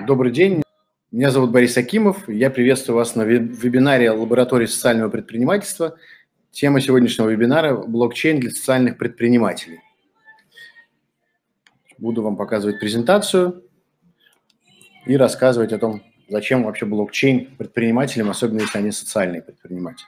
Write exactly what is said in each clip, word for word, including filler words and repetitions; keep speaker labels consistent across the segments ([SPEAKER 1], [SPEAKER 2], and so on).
[SPEAKER 1] Добрый день, меня зовут Борис Акимов, я приветствую вас на вебинаре «Лаборатория социального предпринимательства». Тема сегодняшнего вебинара – блокчейн для социальных предпринимателей. Буду вам показывать презентацию и рассказывать о том, зачем вообще блокчейн предпринимателям, особенно если они социальные предприниматели.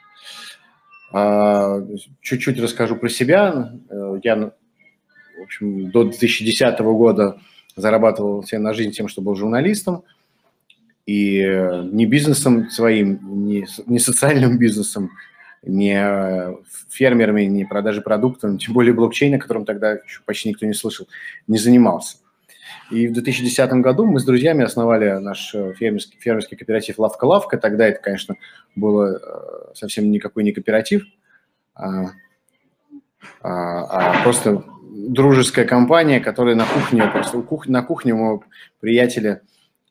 [SPEAKER 1] Чуть-чуть расскажу про себя. Я, в общем, до две тысячи десятого года зарабатывал себе на жизнь тем, что был журналистом. И не бизнесом своим, не, не социальным бизнесом, не фермерами, не продажей продуктов, тем более блокчейн, о котором тогда еще почти никто не слышал, не занимался. И в две тысячи десятом году мы с друзьями основали наш фермерский, фермерский кооператив «Лавка-Лавка». Тогда это, конечно, было совсем никакой не кооператив, а, а, а просто дружеская компания, которая на кухне, просто на кухне у моего приятеля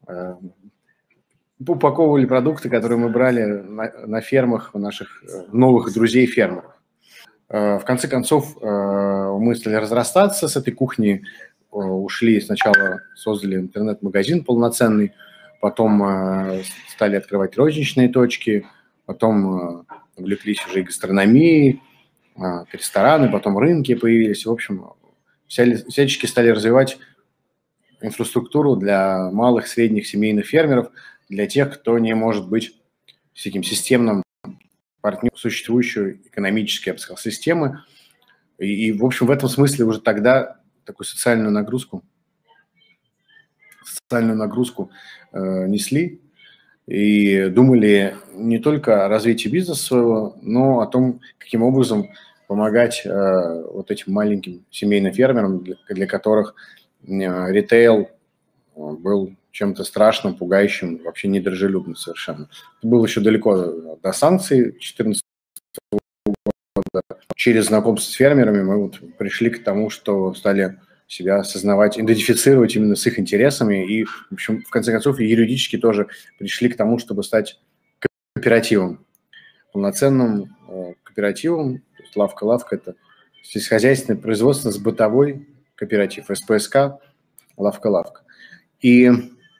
[SPEAKER 1] упаковывали продукты, которые мы брали на, на фермах у наших новых друзей-фермеров. В конце концов, мы стали разрастаться с этой кухни, ушли, сначала создали интернет-магазин полноценный, потом стали открывать розничные точки, потом увлеклись уже и гастрономией, рестораны, потом рынки появились. В общем, всячески стали развивать инфраструктуру для малых, средних семейных фермеров, для тех, кто не может быть с таким системным партнером существующей экономической, я бы сказал, системы. И, и, в общем, в этом смысле уже тогда такую социальную нагрузку, социальную нагрузку э, несли и думали не только о развитии бизнеса своего, но о том, каким образом помогать э, вот этим маленьким семейным фермерам, для, для которых э, ритейл был чем-то страшным, пугающим, вообще недружелюбным совершенно. Это было еще далеко до санкций две тысячи четырнадцатого года. Через знакомство с фермерами мы вот пришли к тому, что стали себя осознавать, идентифицировать именно с их интересами и, в общем, в конце концов, и юридически тоже пришли к тому, чтобы стать кооперативом, полноценным кооперативом. Лавка-Лавка – это сельскохозяйственный, производственно-бытовой кооператив, эс пэ эс ка «Лавка-Лавка». И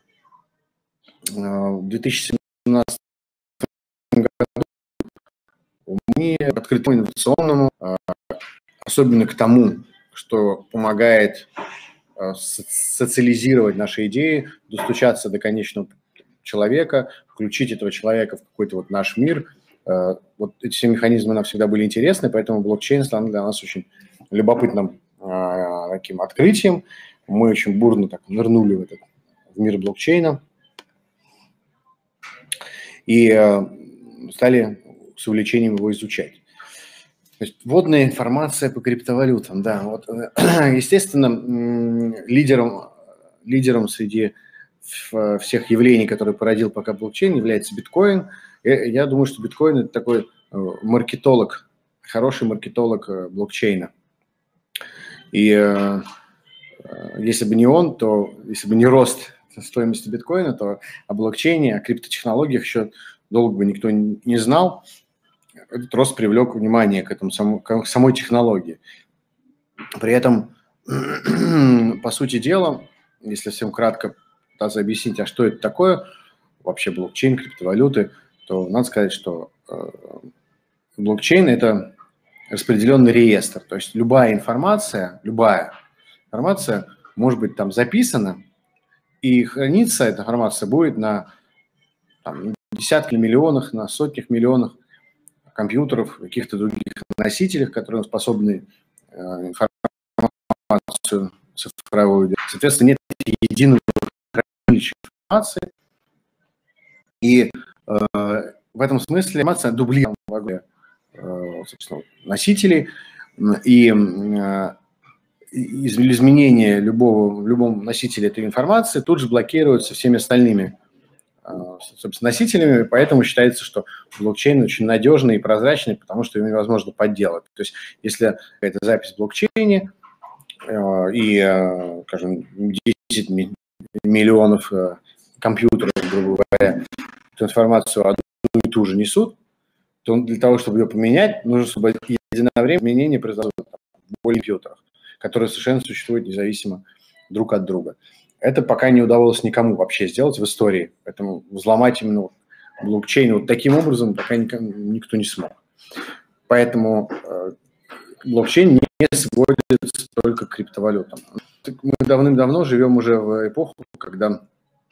[SPEAKER 1] в две тысячи семнадцатом году мы открыты к инновационному, особенно к тому, что помогает социализировать наши идеи, достучаться до конечного человека, включить этого человека в какой-то вот наш мир. Вот эти все механизмы нам всегда были интересны, поэтому блокчейн стал для нас очень любопытным таким открытием. Мы очень бурно так нырнули в этот в мир блокчейна и э, стали с увлечением его изучать. То есть вводная информация по криптовалютам, да, вот, естественно, лидером, лидером среди всех явлений, которые породил пока блокчейн, является биткоин. Я думаю, что биткоин – это такой маркетолог, хороший маркетолог блокчейна. И э, если бы не он, то если бы не рост стоимости биткоина, то о блокчейне, о криптотехнологиях еще долго бы никто не знал. Этот рост привлек внимание к, этому, к самой технологии. При этом, по сути дела, если всем кратко пытаться объяснить, а что это такое, вообще блокчейн, криптовалюты, то надо сказать, что блокчейн – это распределенный реестр. То есть любая информация, любая информация может быть там записана, и храниться эта информация будет на там, десятки миллионах, на сотнях миллионах компьютеров, каких-то других носителях, которые способны э, информацию цифровую. Соответственно, нет единого хранилища информации. И э, в этом смысле информация дублирует э, носителей, и э, изменение любого, в любом носителе этой информации тут же блокируется всеми остальными, собственно, носителями, поэтому считается, что блокчейн очень надежный и прозрачный, потому что его невозможно подделать. То есть, если это запись в блокчейне и, скажем, десять миллионов компьютеров, грубо говоря, эту информацию одну и ту же несут, то для того, чтобы ее поменять, нужно, чтобы единовременно изменение произошло в более компьютерах, которые совершенно существуют независимо друг от друга. Это пока не удалось никому вообще сделать в истории. Поэтому взломать именно блокчейн вот таким образом пока никто не смог. Поэтому блокчейн не сводится только к криптовалютам. Мы давным-давно живем уже в эпоху, когда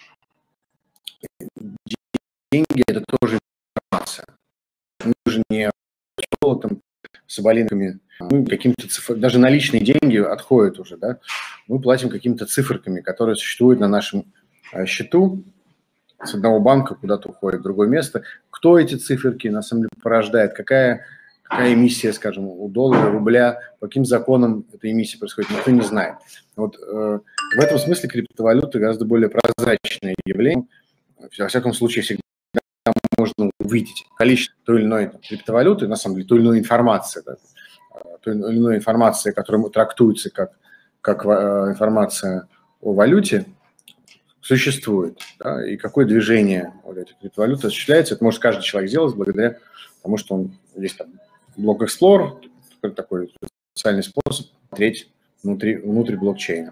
[SPEAKER 1] деньги – это тоже информация. Мы же не золотом, соболинками, мы каким-то цифр... даже наличные деньги отходят уже, да? Мы платим какими-то циферками, которые существуют на нашем счету, с одного банка куда-то уходит в другое место. Кто эти циферки на самом деле порождает, какая, какая эмиссия, скажем, у доллара, рубля, по каким законам эта эмиссия происходит, никто не знает. Вот э, в этом смысле криптовалюта гораздо более прозрачное явление. Во всяком случае, всегда можно увидеть количество той или иной там, криптовалюты, на самом деле, той или иной информации, да, той или иной информации, которая трактуется как, как э, информация о валюте, существует, да, и какое движение вот этих криптовалют осуществляется, это может каждый человек сделать благодаря тому, что он есть там блок Explorer, такой специальный способ смотреть внутри, внутри блокчейна.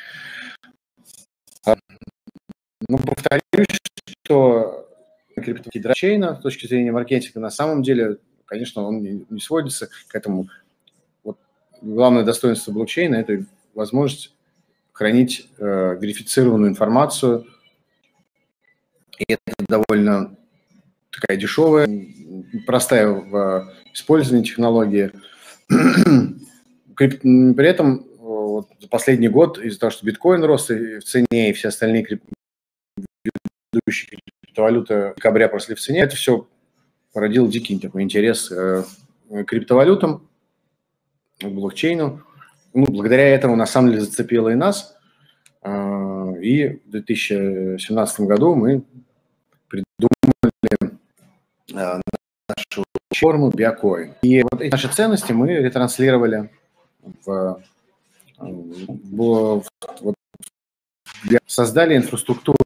[SPEAKER 1] Ну, повторюсь, что криптоблокчейна с точки зрения маркетинга на самом деле, конечно, он не, не сводится к этому. Вот главное достоинство блокчейна – это возможность хранить э, верифицированную информацию. И это довольно такая дешевая, простая в использовании технология. При этом вот, за последний год из-за того, что биткоин рос и в цене, и все остальные крип... ведущие криптовалюты в декабре росли в цене, это все породило дикий такой интерес э, к криптовалютам, к блокчейну. Ну, благодаря этому, на самом деле, зацепило и нас. И в две тысячи семнадцатом году мы придумали нашу форму Биокоин. И вот эти наши ценности мы ретранслировали в, в, в, создали инфраструктуру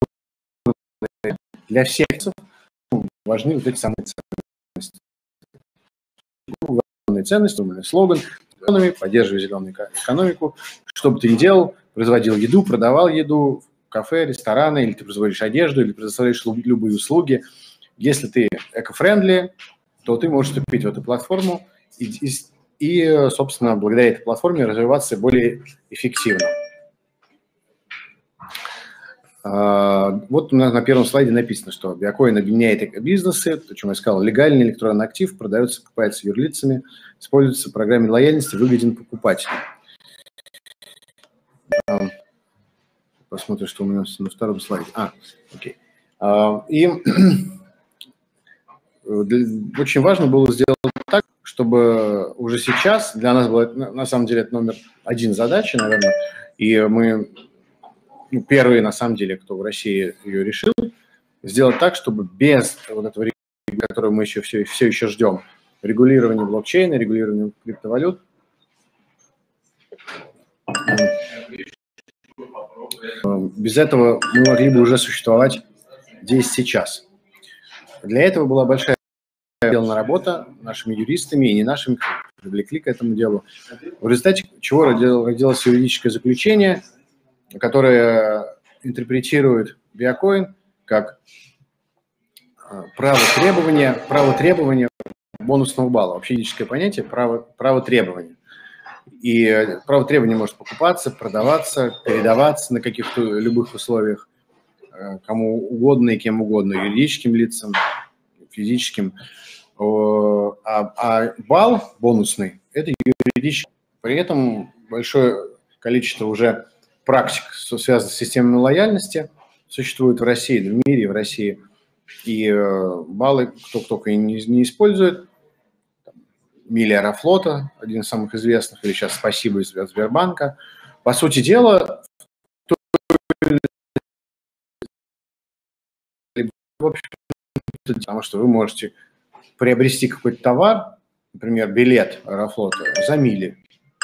[SPEAKER 1] для всех. Важны вот эти самые ценности. Главные ценности, слоган, поддерживай зеленую экономику. Что бы ты ни делал, производил еду, продавал еду в кафе, рестораны, или ты производишь одежду, или предоставляешь любые услуги. Если ты эко-френдли, то ты можешь вступить в эту платформу и, и, и, собственно, благодаря этой платформе развиваться более эффективно. Вот у нас на первом слайде написано, что биокоин объединяет бизнесы, то, чем я сказал, легальный электронный актив, продается, покупается юрлицами, используется в программе лояльности, выгоден покупателю. Посмотрим, что у нас на втором слайде. А, окей. И очень важно было сделать так, чтобы уже сейчас, для нас было, на самом деле, это номер один задача, наверное, и мы ну, первые, на самом деле, кто в России ее решил, сделать так, чтобы без вот этого регулирования, которое мы еще все, все еще ждем, регулирования блокчейна, регулирования криптовалют, без этого мы могли бы уже существовать здесь сейчас. Для этого была большая сделана работа нашими юристами и не нашими, привлекли к этому делу. В результате чего родилось юридическое заключение, которое интерпретирует биокоин как право требования, право требования бонусного балла. Вообще юридическое понятие право, право требования. И право требования может покупаться, продаваться, передаваться на каких-то любых условиях кому угодно и кем угодно, юридическим лицам, физическим. А, а балл бонусный – это юридический. При этом большое количество уже практик, связанных с системой лояльности, существует в России, в мире, в России. И баллы кто только и не, не использует. Миля Аэрофлота, один из самых известных, или сейчас спасибо из Сбербанка. По сути дела, потому что вы можете приобрести какой-то товар, например, билет Аэрофлота за мили,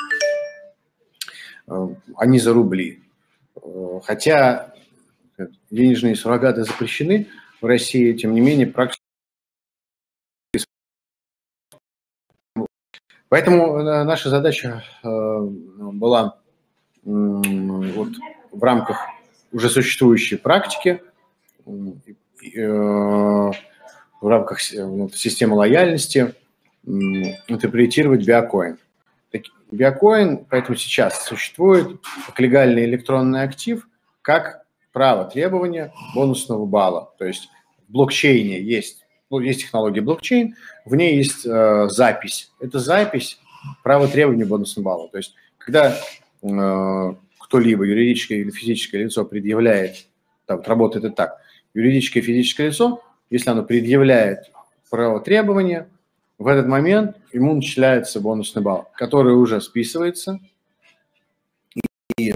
[SPEAKER 1] а не за рубли. Хотя денежные суррогаты запрещены в России, тем не менее, практика. Поэтому наша задача была вот в рамках уже существующие практики в рамках системы лояльности интерпретировать биокоин. Биокоин, поэтому сейчас существует как легальный электронный актив, как право требования бонусного балла. То есть в блокчейне есть, ну, есть технология блокчейн, в ней есть э, запись. Это запись права требования бонусного балла. То есть когда э, кто-либо, юридическое или физическое лицо, предъявляет, там, работает это так, юридическое и физическое лицо, если оно предъявляет право требования, в этот момент ему начисляется бонусный балл, который уже списывается, и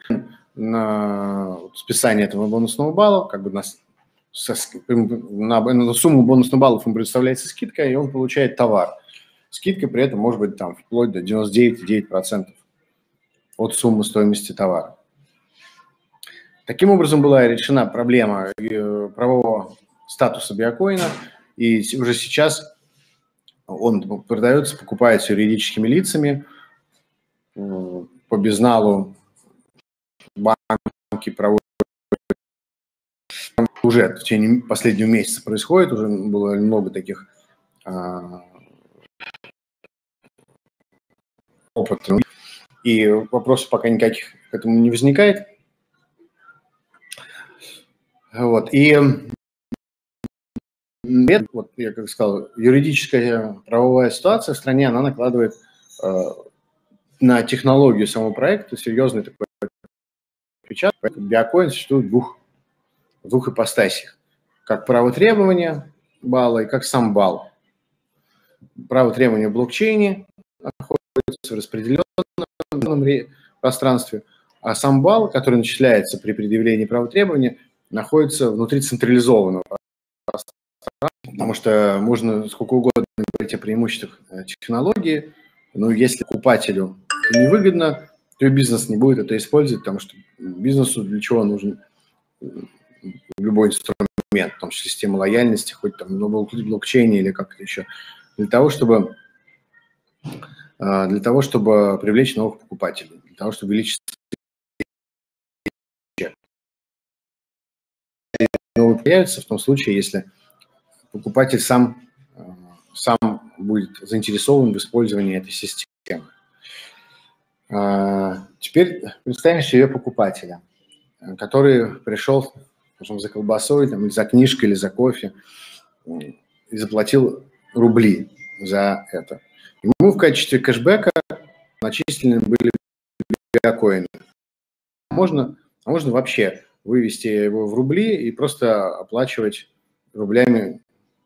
[SPEAKER 1] на списание этого бонусного балла, как бы на, со, на, на сумму бонусных баллов ему представляется скидка, и он получает товар. Скидка при этом может быть там вплоть до девяносто девять целых девять десятых процента от суммы стоимости товара. Таким образом была решена проблема правового статуса биокоина, и уже сейчас он продается, покупается юридическими лицами по безналу, банки проводят. Уже в течение последнего месяца происходит, уже было много таких а, опытов, и вопросов пока никаких к этому не возникает. Вот, и вот, я как сказал, юридическая правовая ситуация в стране, она накладывает э, на технологию самого проекта серьезный такой отпечаток. Поэтому биокоин существует в двух, в двух ипостасях. Как право требования балла и как сам балл. Право требования в блокчейне находится в распределенном пространстве, а сам балл, который начисляется при предъявлении права требования, находится внутри централизованного пространства. Потому что можно сколько угодно говорить о преимуществах технологии, но если покупателю это невыгодно, то и бизнес не будет это использовать, потому что бизнесу для чего нужен любой инструмент, в том числе система лояльности, хоть там на блокчейне или как-то еще, для того, чтобы, для того, чтобы привлечь новых покупателей, для того, чтобы увеличить новые появятся в том случае, если покупатель сам, сам будет заинтересован в использовании этой системы. Теперь представим себе покупателя, который пришел, скажем, за колбасой, там, или за книжкой, или за кофе, и заплатил рубли за это. Ему в качестве кэшбэка начислены были биокоины. Можно, а можно вообще вывести его в рубли и просто оплачивать рублями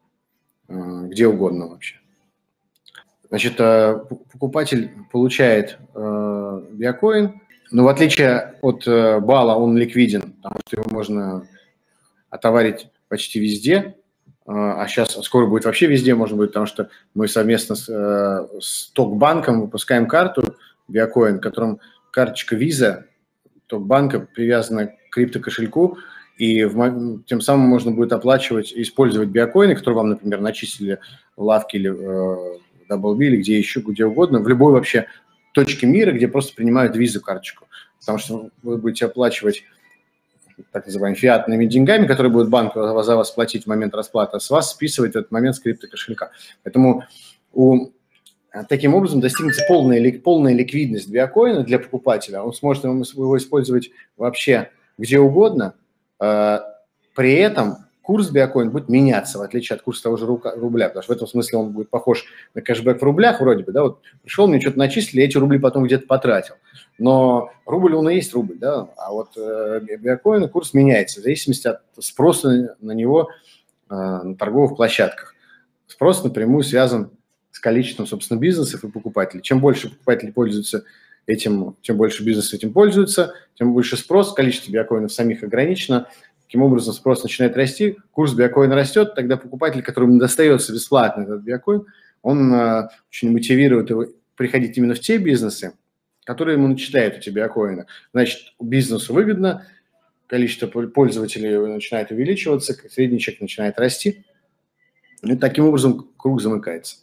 [SPEAKER 1] где угодно вообще. Значит, покупатель получает биокоин, но в отличие от балла он ликвиден, потому что его можно отоварить почти везде, а сейчас скоро будет вообще везде можно будет, потому что мы совместно с, с Токбанком выпускаем карту биокоин, которым карточка Visa Токбанка привязана к криптокошельку, и в, тем самым можно будет оплачивать и использовать биокоины, которые вам, например, начислили в лавке или в Даблби, или где еще, где угодно, в любой вообще точке мира, где просто принимают визу карточку. Потому что вы будете оплачивать так называемыми фиатными деньгами, которые будет банк за вас платить в момент расплаты, а с вас списывать этот момент с криптокошелька. Поэтому у, таким образом достигнется полная, полная ликвидность биокоина для покупателя. Он сможет его использовать вообще где угодно. При этом курс биокоин будет меняться, в отличие от курса того же рубля, потому что в этом смысле он будет похож на кэшбэк в рублях вроде бы, да, вот пришел, мне что-то начислили, эти рубли потом где-то потратил. Но рубль, он и есть рубль, да, а вот э, биокоин курс меняется в зависимости от спроса на него э, на торговых площадках. Спрос напрямую связан с количеством, собственно, бизнесов и покупателей. Чем больше покупателей пользуются этим, чем больше бизнес этим пользуется, тем больше спрос, количество биокоинов самих ограничено. Таким образом, спрос начинает расти, курс биокоина растет, тогда покупатель, которому достается бесплатно этот биокоин, он э, очень мотивирует его приходить именно в те бизнесы, которые ему начисляют эти биокоины. Значит, бизнесу выгодно, количество пользователей начинает увеличиваться, средний чек начинает расти, и таким образом круг замыкается.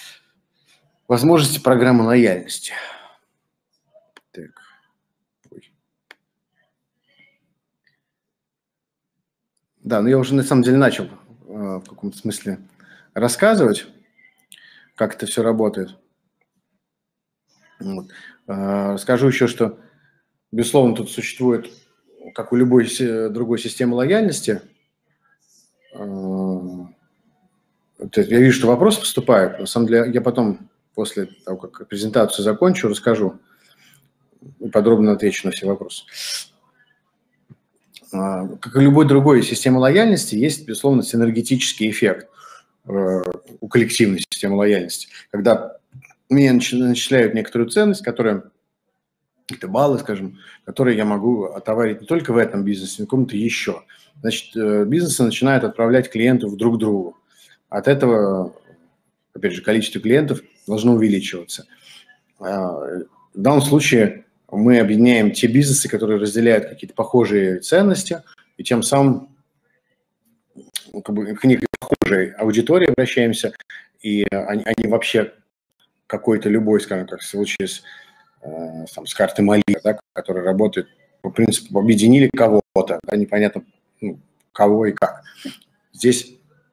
[SPEAKER 1] Возможности программы лояльности. Так. Да, но я уже на самом деле начал э, в каком-то смысле рассказывать, как это все работает. Вот. Э, Скажу еще, что, безусловно, тут существует, как у любой си- другой системы лояльности, э, то есть я вижу, что вопросы поступают. На самом деле, я потом, после того, как презентацию закончу, расскажу и подробно отвечу на все вопросы. А, Как и любой другой системы лояльности, есть, безусловно, синергетический эффект э, у коллективной системы лояльности. Когда мне начи- начисляют некоторую ценность, которая, это баллы, скажем, которые я могу отоварить не только в этом бизнесе, но и в каком-то еще. Значит, э, бизнесы начинают отправлять клиентов друг другу. От этого, опять же, количество клиентов должно увеличиваться. А, В данном случае мы объединяем те бизнесы, которые разделяют какие-то похожие ценности, и тем самым ну, как бы, к некой похожей аудитории обращаемся, и они, они вообще какой-то любой, скажем, как в случае с, э, там, с картой Мали, да, которая работает по принципу объединили кого-то, да, непонятно ну, кого и как. Здесь,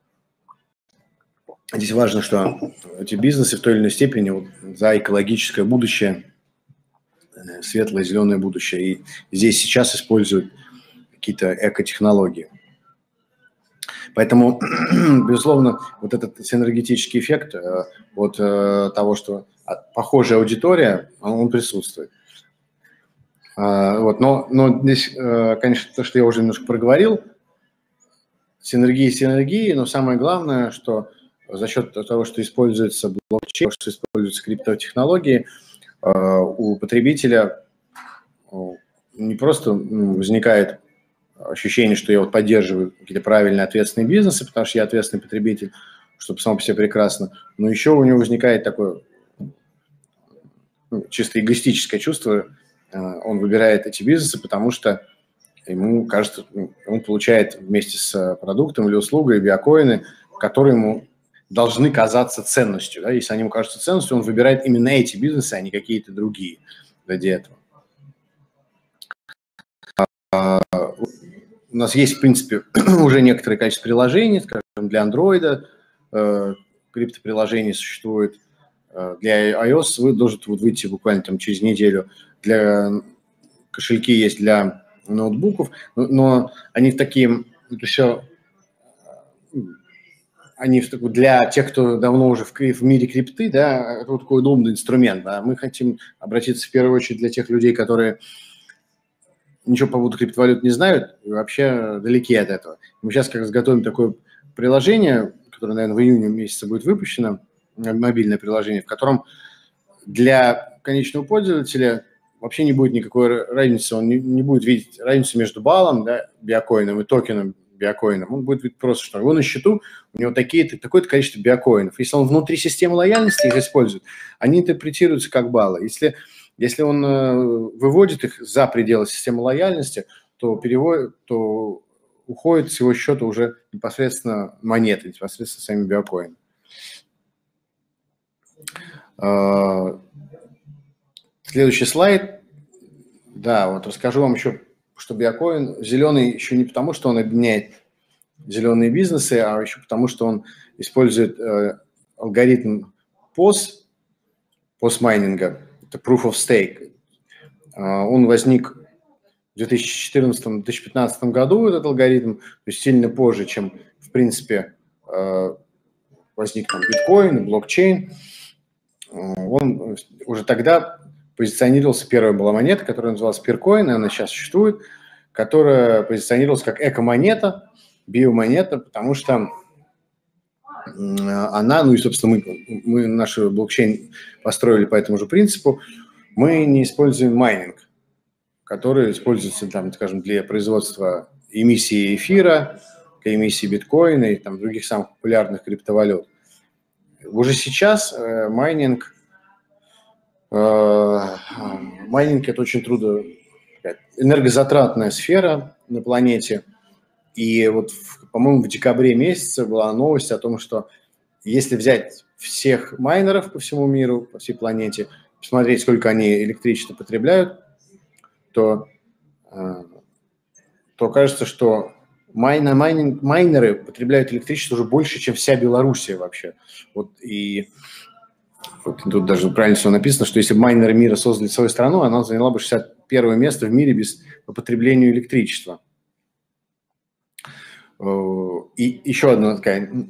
[SPEAKER 1] здесь важно, что эти бизнесы в той или иной степени вот, за экологическое будущее, светлое, зеленое будущее, и здесь сейчас используют какие-то экотехнологии. Поэтому, безусловно, вот этот синергетический эффект э, от э, того, что похожая аудитория, он, он присутствует. А, вот, но, но здесь, э, конечно, то, что я уже немножко проговорил, синергии синергии, но самое главное, что за счет того, что используется блокчейн, что используются криптотехнологии, э, у потребителя э, не просто ну, возникает ощущение, что я вот поддерживаю какие-то правильные, ответственные бизнесы, потому что я ответственный потребитель, что само по себе прекрасно. Но еще у него возникает такое ну, чисто эгоистическое чувство. Он выбирает эти бизнесы, потому что ему кажется, он получает вместе с продуктом или услугой биокоины, которые ему должны казаться ценностью. Да? Если они ему кажутся ценностью, он выбирает именно эти бизнесы, а не какие-то другие ради этого. У нас есть, в принципе, уже некоторое количество приложений, скажем, для Android, э, криптоприложений существует, э, для iOS вы должен вот выйти буквально там через неделю. Для кошельки есть для ноутбуков, но, но они в такие, это все, они в, для тех, кто давно уже в, в мире крипты, да, это вот такой удобный инструмент. Да. Мы хотим обратиться в первую очередь для тех людей, которые ничего по поводу криптовалют не знают и вообще далеки от этого. Мы сейчас как раз готовим такое приложение, которое, наверное, в июне месяце будет выпущено, мобильное приложение, в котором для конечного пользователя вообще не будет никакой разницы, он не, не будет видеть разницу между баллом, да, биокоином и токеном биокоином. Он будет видеть просто, что его на счету, у него такие-то, такое-то количество биокоинов. Если он внутри системы лояльности их использует, они интерпретируются как баллы. Если Если он э, выводит их за пределы системы лояльности, то, перевод, то уходит с его счета уже непосредственно монеты, непосредственно сами биокоины. Э, следующий слайд. Да, вот расскажу вам еще, что биокоин зеленый еще не потому, что он объединяет зеленые бизнесы, а еще потому, что он использует э, алгоритм пос, пос-майнинга, это Proof of Stake. Э, он возник в две тысячи четырнадцатом - две тысячи пятнадцатом году, этот алгоритм, то есть сильно позже, чем, в принципе, э, возник там биткоин, блокчейн. Он уже тогда позиционировался, первая была монета, которая называлась Peercoin, и она сейчас существует, которая позиционировалась как эко-монета, биомонета, потому что она, ну и, собственно, мы, мы наш блокчейн построили по этому же принципу, мы не используем майнинг, который используется, там, скажем, для производства эмиссии эфира, для эмиссии биткоина и там, других самых популярных криптовалют. Уже сейчас э, майнинг Майнинг – это очень трудно, энергозатратная сфера на планете. И вот, по-моему, в декабре месяце была новость о том, что если взять всех майнеров по всему миру, по всей планете, посмотреть, сколько они электричества потребляют, то, то кажется, что майна, майнинг, майнеры потребляют электричество уже больше, чем вся Белоруссия вообще. Вот и вот тут даже правильно все написано, что если бы майнеры мира создали свою страну, она заняла бы шестьдесят первое место в мире без, по потреблению электричества. И еще одна такая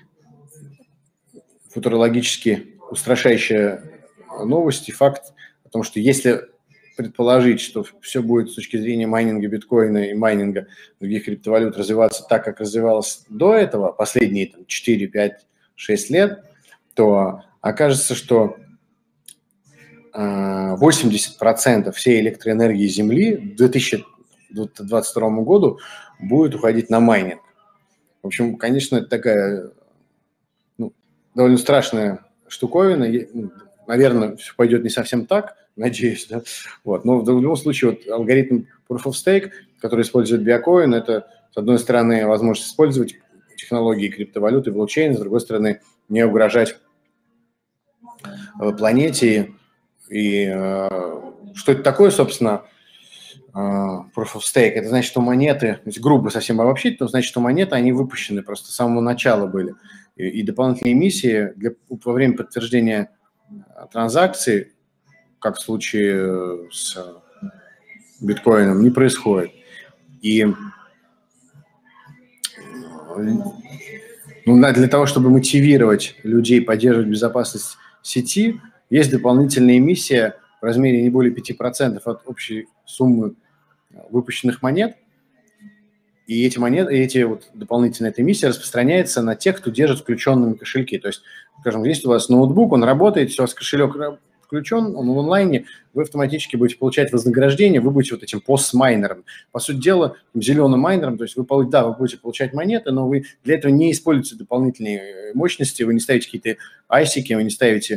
[SPEAKER 1] футурологически устрашающая новость и факт о том, что если предположить, что все будет с точки зрения майнинга биткоина и майнинга других криптовалют развиваться так, как развивалось до этого, последние там, четыре, пять, шесть лет, то окажется, что восемьдесят процентов всей электроэнергии Земли к две тысячи двадцать второму году будет уходить на майнинг. В общем, конечно, это такая ну, довольно страшная штуковина. Наверное, все пойдет не совсем так, надеюсь, да? Вот. Но в любом случае вот, алгоритм Proof of Stake, который использует биокоин, это, с одной стороны, возможность использовать технологии криптовалюты, блокчейн, с другой стороны, не угрожать планете. И э, что это такое, собственно, э, Proof of Stake? Это значит, что монеты, грубо совсем обобщить, но значит, что монеты, они выпущены просто с самого начала были. И, и дополнительные эмиссии для, во время подтверждения транзакций, как в случае с биткоином, не происходит. И ну, для того, чтобы мотивировать людей поддерживать безопасность сети, есть дополнительная эмиссия в размере не более пяти процентов от общей суммы выпущенных монет. И эти монеты, эти вот дополнительная эта эмиссия распространяется на тех, кто держит включенными кошельки. То есть, скажем, если у вас ноутбук, он работает, все, у вас кошелек включен, он в онлайне, вы автоматически будете получать вознаграждение, вы будете вот этим постмайнером. По сути дела, зеленым майнером, то есть вы, да, вы будете получать монеты, но вы для этого не используете дополнительные мощности, вы не ставите какие-то айсики, вы не ставите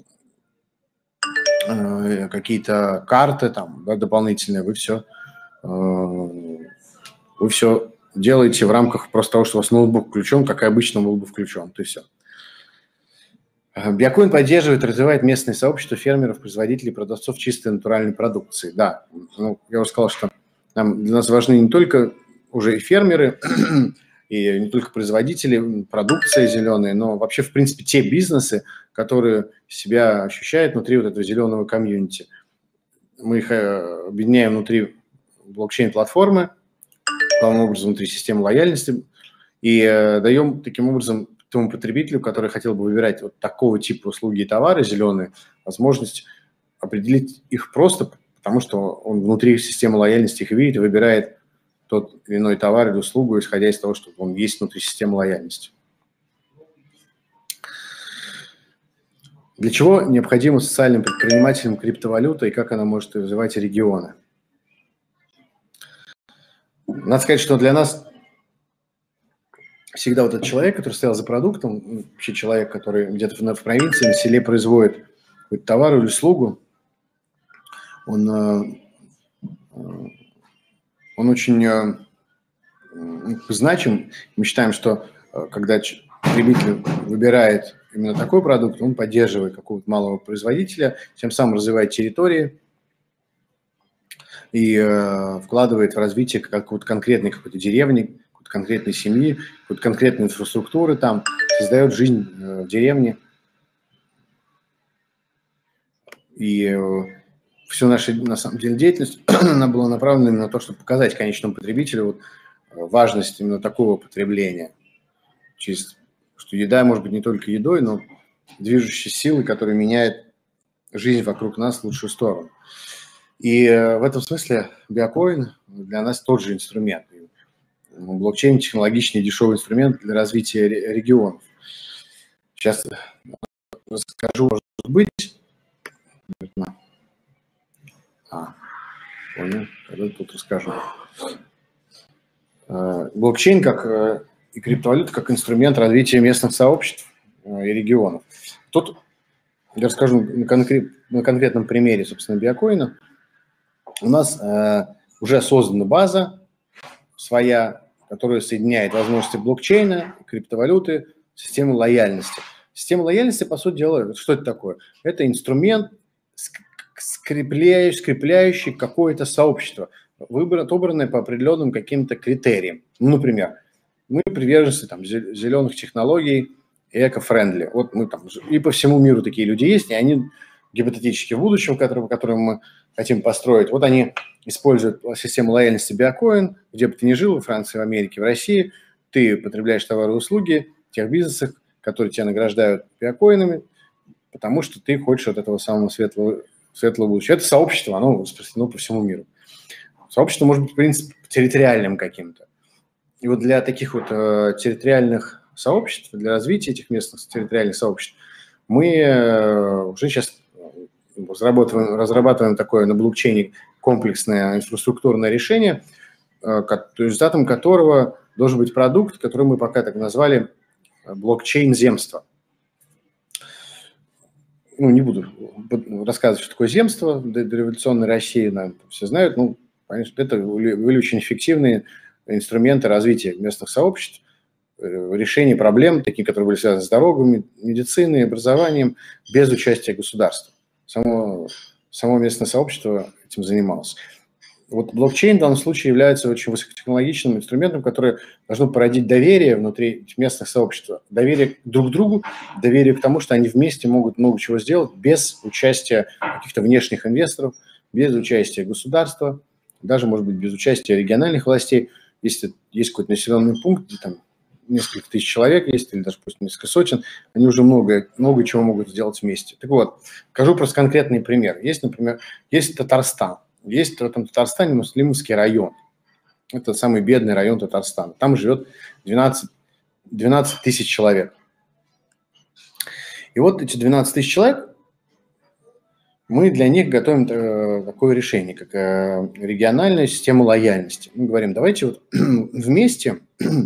[SPEAKER 1] э, какие-то карты там, да, дополнительные, вы все... Э, Вы все делаете в рамках просто того, что у вас ноутбук включен, как и обычно был бы включен, то и все. Биокоин поддерживает, развивает местное сообщество фермеров, производителей, продавцов чистой натуральной продукции. Да, ну, я уже сказал, что нам, для нас важны не только уже и фермеры, и не только производители продукции зеленой, но вообще, в принципе, те бизнесы, которые себя ощущают внутри вот этого зеленого комьюнити. Мы их объединяем внутри блокчейн-платформы, главным образом внутри системы лояльности, и э, даем таким образом тому потребителю, который хотел бы выбирать вот такого типа услуги и товары зеленые, возможность определить их просто, потому что он внутри системы лояльности их видит и выбирает тот или иной товар или услугу, исходя из того, что он есть внутри системы лояльности. Для чего необходима социальным предпринимателям криптовалюта и как она может развивать регионы? Надо сказать, что для нас всегда вот этот человек, который стоял за продуктом, вообще человек, который где-то в провинции, на селе производит какой-то товар или услугу, он, он очень значим. Мы считаем, что когда потребитель выбирает именно такой продукт, он поддерживает какого-то малого производителя, тем самым развивает территории и э, вкладывает в развитие какой-то конкретной какой-то деревни, какой-то конкретной семьи, какой-то конкретной инфраструктуры там, создает жизнь э, в деревне. И э, всю нашу, на самом деле, деятельность, она была направлена именно на то, чтобы показать конечному потребителю вот, важность именно такого потребления. Через, что еда может быть не только едой, но движущей силой, которая меняет жизнь вокруг нас в лучшую сторону. И в этом смысле биокоин для нас тот же инструмент. Блокчейн – технологичный дешевый инструмент для развития регионов. Сейчас расскажу, может быть. А, понял, тогда тут расскажу. Блокчейн как и криптовалюта как инструмент развития местных сообществ и регионов. Тут я расскажу на, конкрет, на конкретном примере, собственно, биокоина. У нас э, уже создана база своя, которая соединяет возможности блокчейна, криптовалюты, системы лояльности. Система лояльности, по сути дела, что это такое? Это инструмент, скрепляющий, скрепляющий какое-то сообщество. выбраны, отобраны по определенным каким-то критериям. Ну, например, мы приверженцы там, зеленых технологий, эко-френдли. Вот мы там, и по всему миру такие люди есть, и они гипотетически в будущем, который, который мы хотим построить, вот они используют систему лояльности Биокоин, где бы ты ни жил, во Франции, в Америке, в России, ты потребляешь товары и услуги в тех бизнесах, которые тебя награждают биокоинами, потому что ты хочешь от этого самого светлого, светлого будущего. Это сообщество, оно распространено по всему миру. Сообщество может быть, в принципе, территориальным каким-то. И вот для таких вот э, территориальных сообществ, для развития этих местных территориальных сообществ, мы э, уже сейчас разрабатываем, разрабатываем такое на блокчейне комплексное инфраструктурное решение, э, результатом которого должен быть продукт, который мы пока так назвали блокчейн-земство. Ну, не буду рассказывать, что такое земство до революционной России, наверное, все знают. Ну, конечно, это были очень эффективные инструменты развития местных сообществ, решения проблем, такие, которые были связаны с дорогами, медициной, образованием, без участия государства. Само, само местное сообщество этим занималось. Вот блокчейн в данном случае является очень высокотехнологичным инструментом, который должно породить доверие внутри местных сообществ, доверие друг к другу, доверие к тому, что они вместе могут много чего сделать без участия каких-то внешних инвесторов, без участия государства, даже, может быть, без участия региональных властей. Если есть какой-то населенный пункт, где там несколько тысяч человек есть, или даже пусть несколько сотен, они уже много, много чего могут сделать вместе. Так вот, скажу просто конкретный пример. Есть, например, есть Татарстан. Есть в этом Татарстане муслимский район. Это самый бедный район Татарстана. Там живет двенадцать, двенадцать тысяч человек. И вот эти двенадцать тысяч человек, мы для них готовим такое решение, как региональная система лояльности. Мы говорим, давайте вот вместе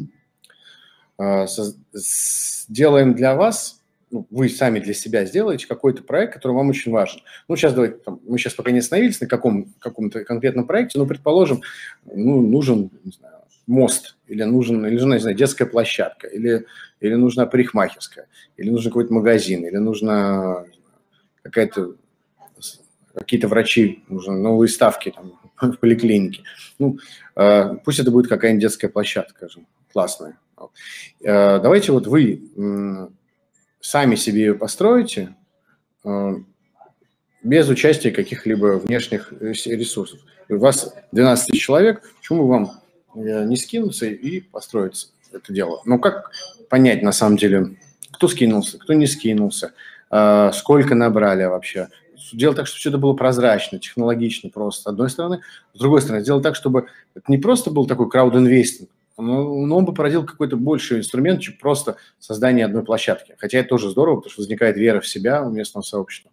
[SPEAKER 1] сделаем для вас, ну, вы сами для себя сделаете какой-то проект, который вам очень важен. Ну, сейчас давайте, там, мы сейчас пока не остановились на каком, каком-то конкретном проекте, но, предположим, ну, нужен, не знаю, мост, или нужен, или нужна, не знаю, детская площадка, или, или нужна парикмахерская, или нужен какой-то магазин, или нужна какая-то, какие-то врачи, нужны новые ставки там, в поликлинике. Ну, э, пусть это будет какая-нибудь детская площадка, скажем, классная. Э, давайте вот вы... Э, сами себе ее построите э, без участия каких-либо внешних ресурсов. И у вас двенадцать тысяч человек, почему вам э, не скинуться и построить это дело? Ну, как понять, на самом деле, кто скинулся, кто не скинулся, э, сколько набрали вообще? Делать так, чтобы все это было прозрачно, технологично просто, с одной стороны. С другой стороны, сделать так, чтобы это не просто был такой краудинвестинг, но он бы породил какой-то больший инструмент, чем просто создание одной площадки. Хотя это тоже здорово, потому что возникает вера в себя у местного сообщества.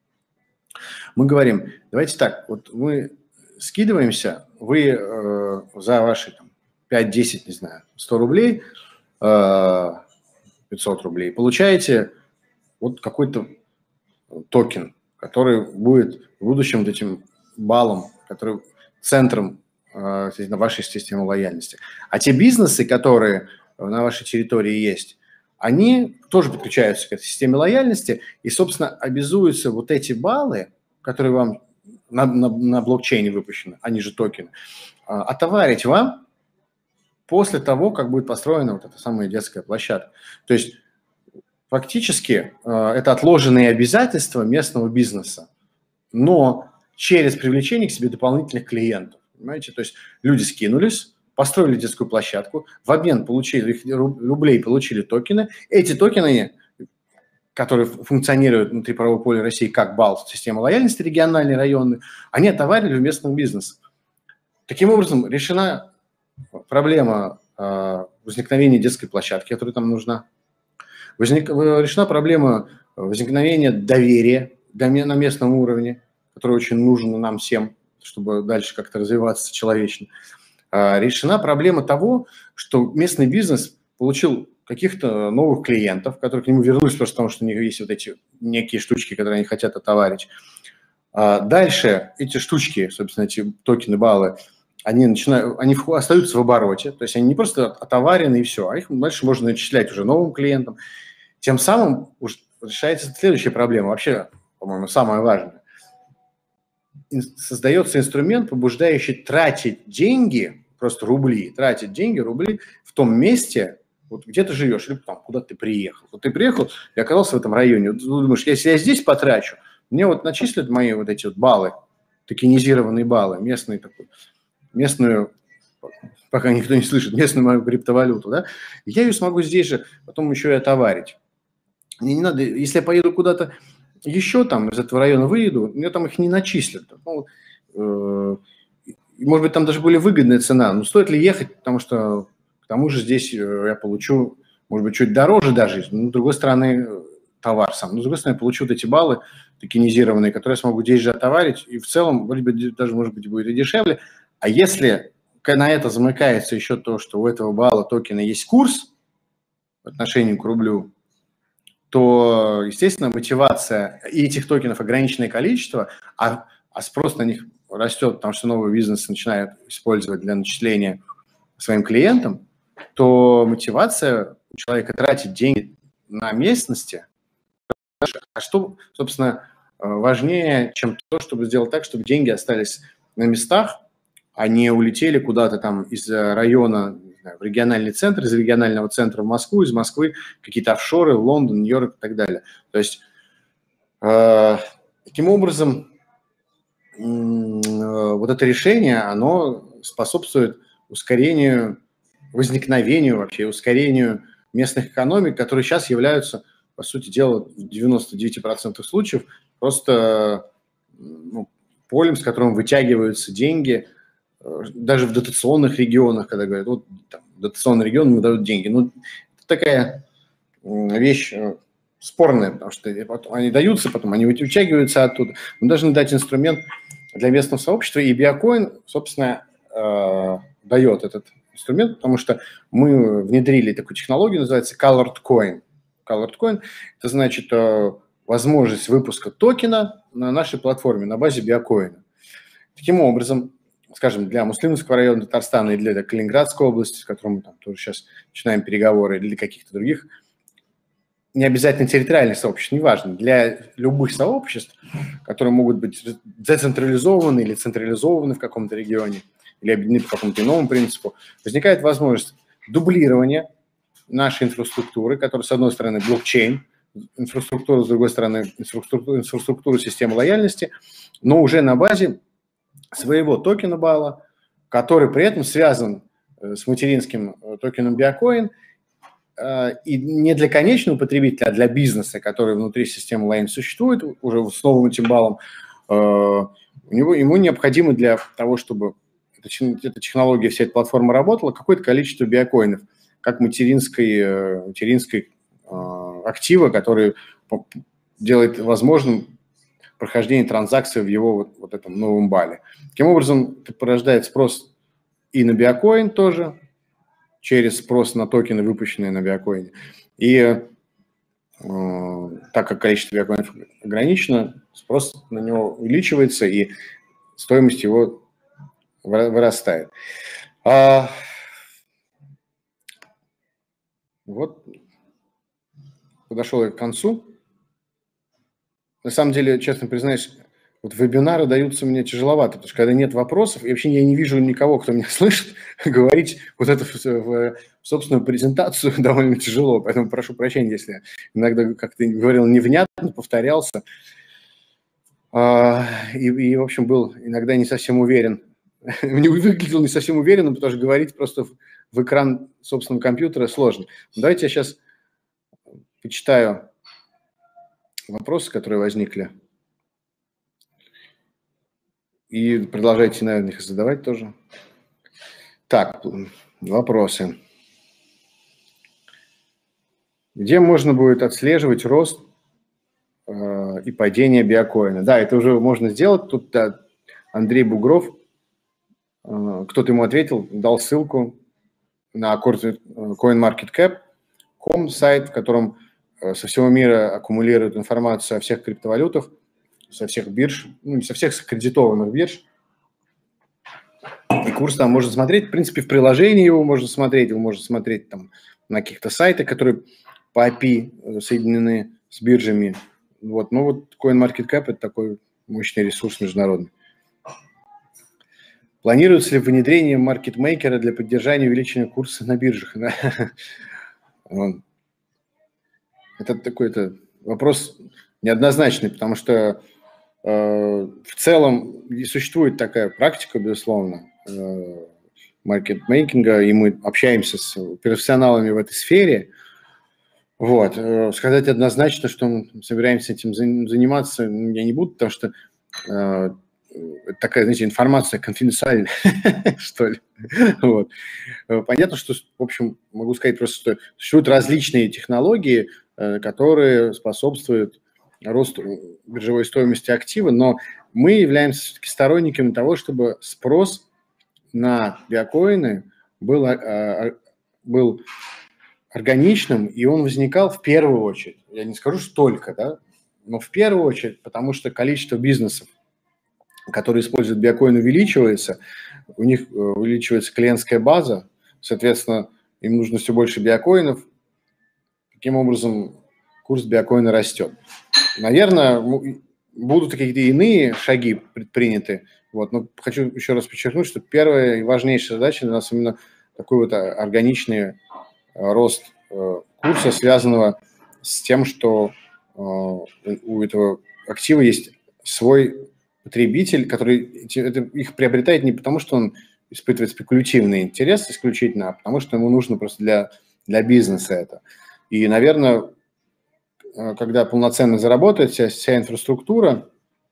[SPEAKER 1] Мы говорим, давайте так, вот мы скидываемся, вы э, за ваши там, пять-десять, не знаю, сто рублей, э, пятьсот рублей, получаете вот какой-то токен, который будет в будущем вот этим баллом, который центром на вашей системе лояльности. А те бизнесы, которые на вашей территории есть, они тоже подключаются к этой системе лояльности и, собственно, обязуются вот эти баллы, которые вам на, на, на блокчейне выпущены, они же токены, отоварить вам после того, как будет построена вот эта самая детская площадка. То есть фактически это отложенные обязательства местного бизнеса, но через привлечение к себе дополнительных клиентов. Понимаете? То есть люди скинулись, построили детскую площадку, в обмен получили рублей, получили токены. Эти токены, которые функционируют внутри правового поля России как балл системы лояльности региональной, районной, они отоварили в местном бизнесе. Таким образом, решена проблема э, возникновения детской площадки, которая там нужна. Возник, решена проблема возникновения доверия на местном уровне, который очень нужен нам всем, чтобы дальше как-то развиваться человечно. Решена проблема того, что местный бизнес получил каких-то новых клиентов, которые к нему вернулись просто потому, что у них есть вот эти некие штучки, которые они хотят отоварить. Дальше эти штучки, собственно, эти токены, баллы, они, начинают, они остаются в обороте, то есть они не просто отоварены и все, а их дальше можно начислять уже новым клиентам. Тем самым решается следующая проблема, вообще, по-моему, самая важная. создается инструмент, побуждающий тратить деньги, просто рубли, тратить деньги, рубли в том месте, вот где ты живешь, или там, куда ты приехал. Вот ты приехал и оказался в этом районе. Вот ты думаешь, если я здесь потрачу, мне вот начислят мои вот эти вот баллы, токенизированные баллы, местные такой, местную, пока никто не слышит, местную мою криптовалюту, да, я ее смогу здесь же потом еще и отоварить. Мне не надо, если я поеду куда-то еще там из этого района выеду, мне там их не начислят. Ну, э, может быть, там даже более выгодная цена. Но стоит ли ехать, потому что к тому же здесь я получу, может быть, чуть дороже даже, но с другой стороны, товар сам. Но с другой стороны, получу вот эти баллы токенизированные, которые я смогу здесь же отоварить, и в целом, может быть, даже, может быть, будет и дешевле. А если на это замыкается еще то, что у этого балла токена есть курс в отношении к рублю, то, естественно, мотивация и этих токенов ограниченное количество, а, а спрос на них растет, потому что новый бизнес начинает использовать для начисления своим клиентам, то мотивация у человека тратить деньги на местности, а что, собственно, важнее, чем то, чтобы сделать так, чтобы деньги остались на местах, а не улетели куда-то там из района в региональный центр, из регионального центра в Москву, из Москвы какие-то офшоры, Лондон, Нью-Йорк и так далее. То есть э, таким образом э, вот это решение, оно способствует ускорению, возникновению вообще, ускорению местных экономик, которые сейчас являются, по сути дела, в девяноста девяти процентах случаев просто ну, полем, с которым вытягиваются деньги, даже в дотационных регионах, когда говорят, вот там, дотационный регион ему дают деньги. Ну, это такая вещь спорная, потому что они даются, потом они вытягиваются оттуда. Мы должны дать инструмент для местного сообщества, и биокоин, собственно, э, дает этот инструмент, потому что мы внедрили такую технологию, называется Colored Coin. Colored Coin – это значит э, возможность выпуска токена на нашей платформе на базе биокоина. Таким образом, скажем, для Муслимовского района Татарстана и для Калининградской области, с которой мы там тоже сейчас начинаем переговоры, или для каких-то других, не обязательно территориальных сообществ, неважно, для любых сообществ, которые могут быть децентрализованы или централизованы в каком-то регионе, или объединены по какому-то иному принципу, возникает возможность дублирования нашей инфраструктуры, которая, с одной стороны, блокчейн, инфраструктура, с другой стороны, инфраструктура, инфраструктура системы лояльности, но уже на базе своего токена балла, который при этом связан с материнским токеном биокоин, и не для конечного потребителя, а для бизнеса, который внутри системы лояльности существует, уже с новым этим баллом, у него, ему необходимо для того, чтобы эта технология, вся эта платформа работала, какое-то количество биокоинов, как материнской, материнской актива, который делает возможным прохождение транзакции в его вот, вот этом новом бале. Таким образом, это порождает спрос и на биокоин тоже, через спрос на токены, выпущенные на биокоине. И э, так как количество биокоинов ограничено, спрос на него увеличивается, и стоимость его вырастает. А, вот подошел я к концу. На самом деле, честно признаюсь, вот вебинары даются мне тяжеловато, потому что когда нет вопросов, и вообще я не вижу никого, кто меня слышит, говорить вот это в, в собственную презентацию довольно тяжело, поэтому прошу прощения, если иногда как-то говорил невнятно, повторялся, и, и, в общем, был иногда не совсем уверен, не выглядел не совсем уверенным, потому что говорить просто в, в экран собственного компьютера сложно. Но давайте я сейчас почитаю вопросы, которые возникли. И продолжайте, наверное, их задавать тоже. Так, вопросы. Где можно будет отслеживать рост э, и падение биокоина? Да, это уже можно сделать. Тут да, Андрей Бугров, э, кто-то ему ответил, дал ссылку на CoinMarketCap точка ком, сайт, в котором э, со всего мира аккумулируют информацию о всех криптовалютах, со всех бирж, ну, со всех аккредитованных бирж. И курс там можно смотреть. В принципе, в приложении его можно смотреть. Его можно смотреть там на каких-то сайтах, которые по эй пи ай соединены с биржами. Вот. Ну вот CoinMarketCap – это такой мощный ресурс международный. Планируется ли внедрение маркетмейкера для поддержания увеличения курса на биржах? Это такой-то вопрос неоднозначный, потому что э, в целом существует такая практика, безусловно, э, маркетмейкинга, и мы общаемся с профессионалами в этой сфере. Вот. Э, сказать однозначно, что мы собираемся этим заниматься, я не буду, потому что э, такая, знаете, информация конфиденциальная, что ли. Вот. Понятно, что, в общем, могу сказать просто, что существуют различные технологии, которые способствуют росту биржевой стоимости актива, но мы являемся все-таки сторонниками того, чтобы спрос на биокоины был, был органичным, и он возникал в первую очередь. Я не скажу, что только, да, но в первую очередь, потому что количество бизнесов, которые используют биокоин, увеличивается, у них увеличивается клиентская база, соответственно, им нужно все больше биокоинов. Таким образом, курс биокоина растет. Наверное, будут какие-то иные шаги предприняты. Вот, но хочу еще раз подчеркнуть, что первая и важнейшая задача для нас именно такой вот органичный рост курса, связанного с тем, что у этого актива есть свой потребитель, который это, их приобретает не потому, что он испытывает спекулятивный интерес исключительно, а потому что ему нужно просто для, для бизнеса это. И, наверное, когда полноценно заработает вся, вся инфраструктура,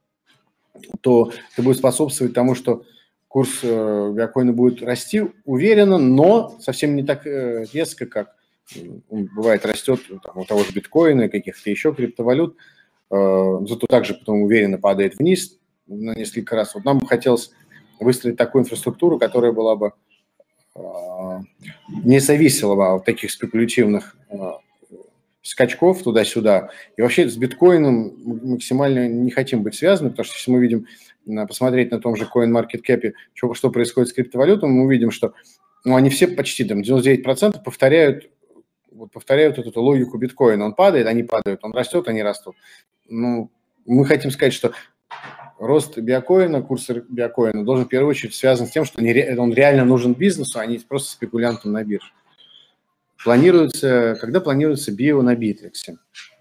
[SPEAKER 1] то это будет способствовать тому, что курс э, биокоина будет расти уверенно, но совсем не так э, резко, как он бывает растет там, у того же биткоина и каких-то еще криптовалют, э, зато также потом уверенно падает вниз на несколько раз. Вот нам бы хотелось выстроить такую инфраструктуру, которая была бы э, не зависела бы от таких спекулятивных э, скачков туда-сюда. И вообще с биткоином максимально не хотим быть связаны, потому что если мы видим, посмотреть на том же CoinMarketCap, что, что происходит с криптовалютами, мы увидим, что ну, они все почти там девяносто девять процентов повторяют, вот, повторяют эту логику биткоина. Он падает, они падают, он растет, они растут. Ну, мы хотим сказать, что рост биокоина, курс биокоина должен в первую очередь связан с тем, что он реально нужен бизнесу, а не просто спекулянтам на бирже. Планируется, когда планируется био на Битриксе?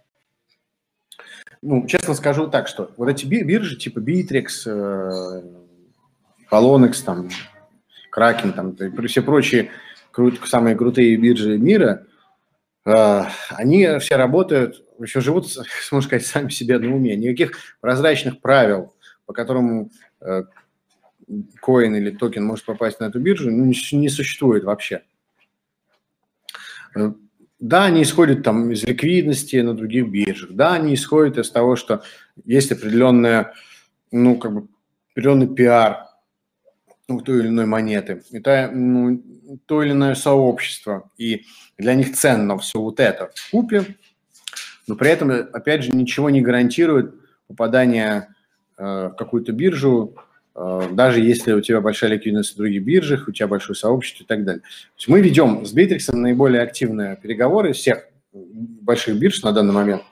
[SPEAKER 1] Ну, честно скажу так, что вот эти биржи типа Bittrex, Poloniex, там, Kraken, там, и все прочие крут, самые крутые биржи мира, э, они все работают, еще живут, можно сказать, сами себе на уме. Никаких прозрачных правил, по которым э, коин или токен может попасть на эту биржу, ну, не, не существует вообще. Да, они исходят там из ликвидности на других биржах, да, они исходят из того, что есть определенная, ну, как бы, определенный пиар у той или иной монеты, это ну, то или иное сообщество, и для них ценно все вот это в купе, но при этом, опять же, ничего не гарантирует попадание э, в какую-то биржу, даже если у тебя большая ликвидность в других биржах, у тебя большое сообщество и так далее. То есть мы ведем с Bittrex наиболее активные переговоры всех больших бирж на данный момент.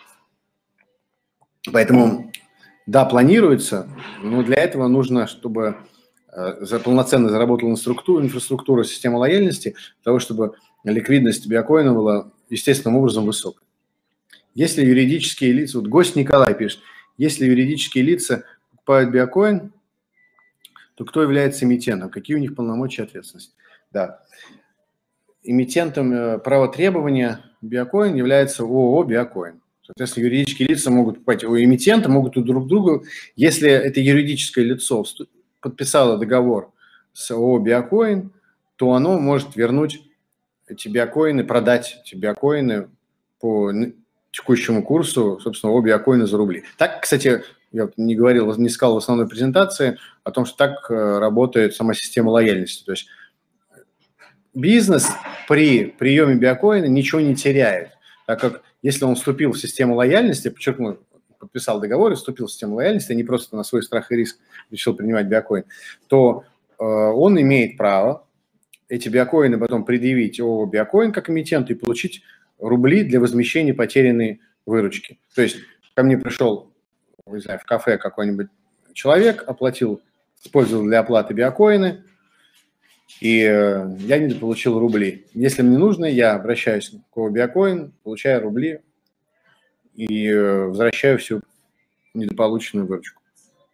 [SPEAKER 1] Поэтому, да, планируется, но для этого нужно, чтобы полноценно заработала инфраструктура, инфраструктура системы лояльности, для того, чтобы ликвидность биокоина была естественным образом высокой. Если юридические лица, вот гость Николай пишет, если юридические лица покупают биокоин, то кто является эмитентом, какие у них полномочия и ответственность. Да. Эмитентом э, права требования биокоин является ООО «Биокоин». Соответственно, юридические лица могут покупать у эмитента, могут у друг друга, если это юридическое лицо подписало договор с ООО «Биокоин», то оно может вернуть эти биокоины, продать эти биокоины по текущему курсу, собственно, ООО «Биокоина» за рубли. Так, кстати, я не говорил, не сказал в основной презентации о том, что так работает сама система лояльности. То есть бизнес при приеме биокоина ничего не теряет, так как если он вступил в систему лояльности, подчеркну, подписал договор и вступил в систему лояльности, а не просто на свой страх и риск решил принимать биокоин, то э, он имеет право эти биокоины потом предъявить ООО «Биокоин» как эмитенту и получить рубли для возмещения потерянной выручки. То есть ко мне пришел, не знаю, в кафе какой-нибудь человек, оплатил использовал для оплаты биокоины, и я недополучил рубли. Если мне нужно, я обращаюсь к биокоин, получаю рубли и возвращаю всю недополученную выручку.